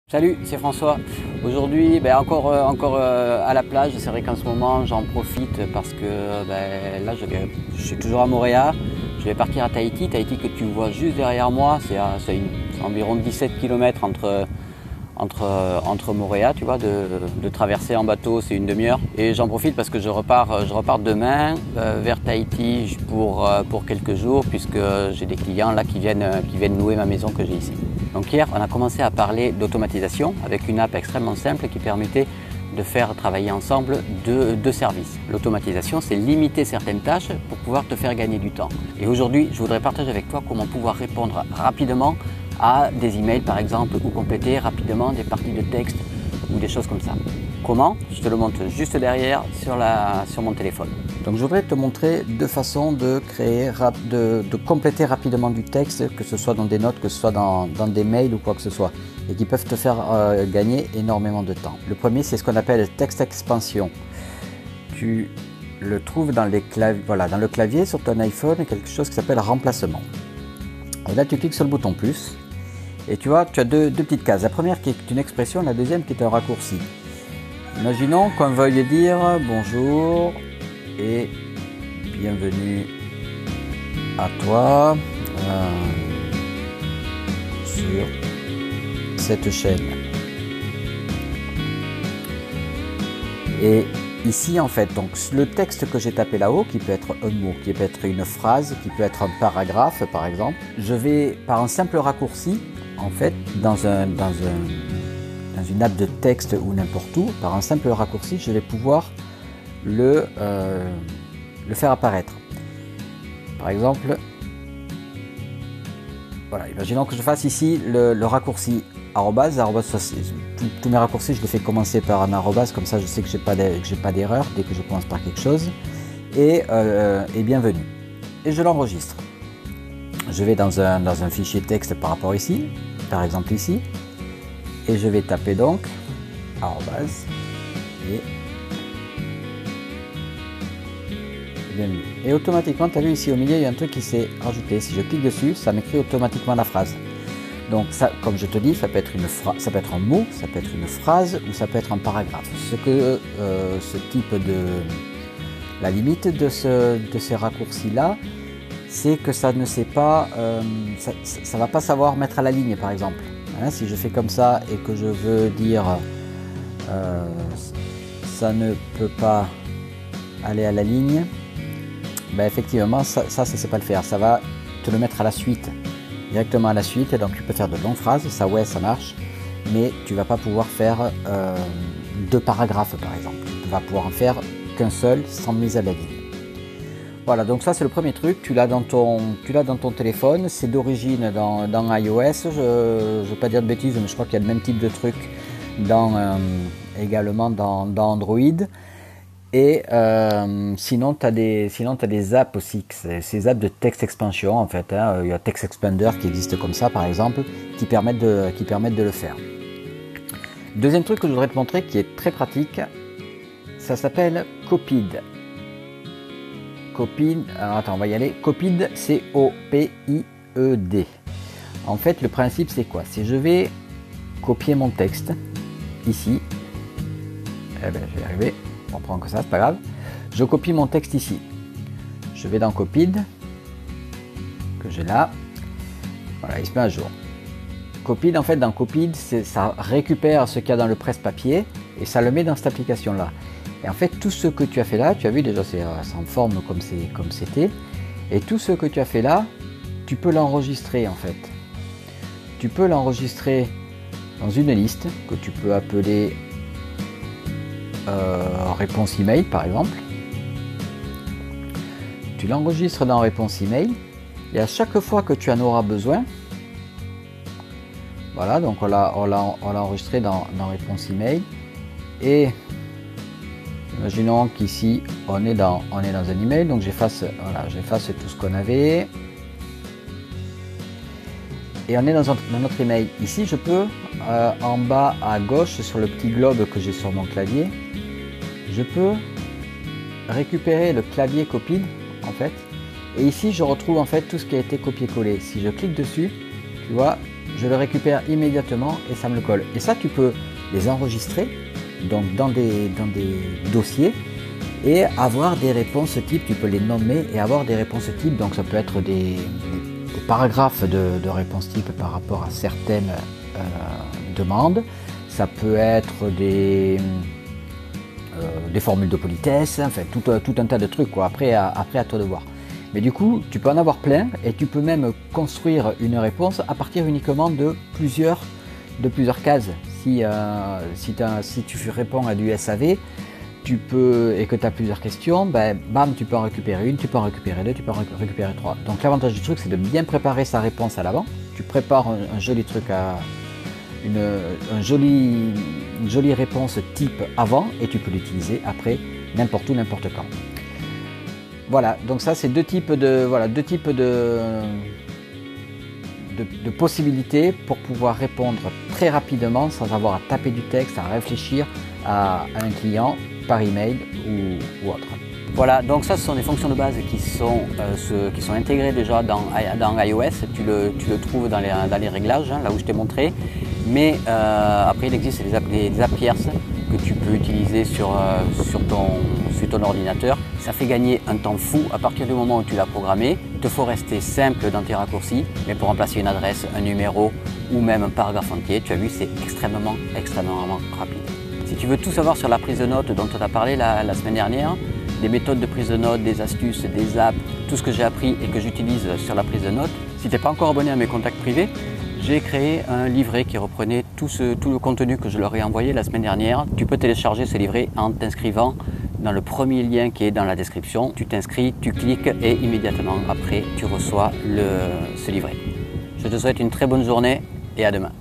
Salut, c'est François. Aujourd'hui, encore à la plage. C'est vrai qu'en ce moment, j'en profite parce que là, je suis toujours à Moorea. Je vais partir à Tahiti. Tahiti que tu vois juste derrière moi, c'est environ 17 km entre Moorea, tu vois, de traverser en bateau, c'est une demi-heure. Et j'en profite parce que je repars demain vers Tahiti pour quelques jours, puisque j'ai des clients là qui viennent louer ma maison que j'ai ici. Donc hier, on a commencé à parler d'automatisation avec une app extrêmement simple qui permettait de faire travailler ensemble deux services. L'automatisation, c'est limiter certaines tâches pour pouvoir te faire gagner du temps. Et aujourd'hui, je voudrais partager avec toi comment pouvoir répondre rapidement à des emails par exemple, ou compléter rapidement des parties de texte ou des choses comme ça. Comment? Je te le montre juste derrière sur mon téléphone. Donc je voudrais te montrer deux façons de compléter rapidement du texte, que ce soit dans des notes, que ce soit dans des mails ou quoi que ce soit, et qui peuvent te faire gagner énormément de temps. Le premier, c'est ce qu'on appelle texte expansion. Tu le trouves dans le clavier sur ton iPhone, quelque chose qui s'appelle remplacement. Et là, tu cliques sur le bouton plus. Et tu vois, tu as deux petites cases. La première qui est une expression, la deuxième qui est un raccourci. Imaginons qu'on veuille dire bonjour et bienvenue à toi sur cette chaîne. Et ici, en fait, donc le texte que j'ai tapé là-haut, qui peut être un mot, qui peut être une phrase, qui peut être un paragraphe, par exemple, je vais, par un simple raccourci, en fait, dans une app de texte ou n'importe où, par un simple raccourci, je vais pouvoir le faire apparaître. Par exemple, voilà, imaginons que je fasse ici le raccourci arrobase. Tous mes raccourcis, je les fais commencer par un arrobase, comme ça je sais que j'ai pas d'erreur dès que je commence par quelque chose. Et bienvenue. Et je l'enregistre. Je vais dans un fichier texte par rapport ici, par exemple ici, et je vais taper donc arrobase et bienvenue. Et automatiquement, tu as vu ici au milieu, il y a un truc qui s'est rajouté. Si je clique dessus, ça m'écrit automatiquement la phrase. Donc ça, comme je te dis, ça peut être un mot, ça peut être une phrase ou ça peut être un paragraphe. La limite de ces raccourcis-là, c'est que ça ne sait pas, ça va pas savoir mettre à la ligne, par exemple. Hein, si je fais comme ça et que je veux dire ça ne peut pas aller à la ligne, effectivement, ça ne sait pas le faire. Ça va te le mettre à la suite, directement à la suite. Et donc tu peux faire de longues phrases, ça marche, mais tu vas pas pouvoir faire deux paragraphes, par exemple. Tu vas pouvoir en faire qu'un seul sans mise à la ligne. Voilà, donc ça c'est le premier truc, tu l'as dans ton téléphone, c'est d'origine dans iOS, je ne veux pas dire de bêtises, mais je crois qu'il y a le même type de truc également dans Android. Et sinon tu as des apps aussi, ces apps de texte expansion en fait, hein. Il y a Text Expander qui existe comme ça par exemple, qui permettent de le faire. Deuxième truc que je voudrais te montrer qui est très pratique, ça s'appelle Copid. Copid, alors attends, on va y aller. Copid, C-O-P-I-E-D. En fait, le principe, c'est quoi? C'est je vais copier mon texte, ici. Je vais y arriver. On prend que ça, c'est pas grave. Je copie mon texte ici. Je vais dans Copid, que j'ai là. Voilà, il se met à jour. Copid, en fait, dans Copid, ça récupère ce qu'il y a dans le presse-papier et ça le met dans cette application-là. Et en fait, tout ce que tu as fait là, tu as vu déjà, c'est en forme comme c'était. Et tout ce que tu as fait là, tu peux l'enregistrer en fait. Tu peux l'enregistrer dans une liste que tu peux appeler réponse email par exemple. Tu l'enregistres dans réponse email et à chaque fois que tu en auras besoin, voilà, donc on l'a enregistré dans réponse email et imaginons qu'ici on est dans un email, donc j'efface tout ce qu'on avait et on est dans notre email. Ici je peux en bas à gauche sur le petit globe que j'ai sur mon clavier, je peux récupérer le clavier Copid en fait, et ici je retrouve en fait tout ce qui a été copié-collé. Si je clique dessus, tu vois, je le récupère immédiatement et ça me le colle. Et ça, tu peux les enregistrer donc dans des dossiers et avoir des réponses types, tu peux les nommer et avoir des réponses types. Donc ça peut être des paragraphes de réponses types par rapport à certaines demandes. Ça peut être des formules de politesse, enfin tout un tas de trucs, quoi. Après à toi de voir. Mais du coup, tu peux en avoir plein et tu peux même construire une réponse à partir uniquement de plusieurs cases. Si tu réponds à du SAV, et que tu as plusieurs questions, ben, bam, tu peux en récupérer une, tu peux en récupérer deux, tu peux en récupérer trois. Donc l'avantage du truc, c'est de bien préparer sa réponse à l'avant. Tu prépares un joli truc une jolie réponse type avant et tu peux l'utiliser après n'importe où, n'importe quand. Voilà, donc ça c'est deux types de possibilités pour pouvoir répondre très rapidement sans avoir à taper du texte, à réfléchir à un client par email ou autre. Voilà, donc ça ce sont des fonctions de base qui sont intégrées déjà dans iOS. Tu le trouves dans les réglages, hein, là où je t'ai montré. Mais après il existe des APIs que tu peux utiliser sur ton ordinateur. Ça fait gagner un temps fou à partir du moment où tu l'as programmé. Il te faut rester simple dans tes raccourcis, mais pour remplacer une adresse, un numéro ou même un paragraphe entier, tu as vu, c'est extrêmement rapide. Si tu veux tout savoir sur la prise de notes dont on a parlé la semaine dernière, des méthodes de prise de notes, des astuces, des apps, tout ce que j'ai appris et que j'utilise sur la prise de notes, si tu n'es pas encore abonné à mes contacts privés, j'ai créé un livret qui reprenait tout le contenu que je leur ai envoyé la semaine dernière. Tu peux télécharger ce livret en t'inscrivant dans le premier lien qui est dans la description. Tu t'inscris, tu cliques et immédiatement après tu reçois ce livret. Je te souhaite une très bonne journée et à demain.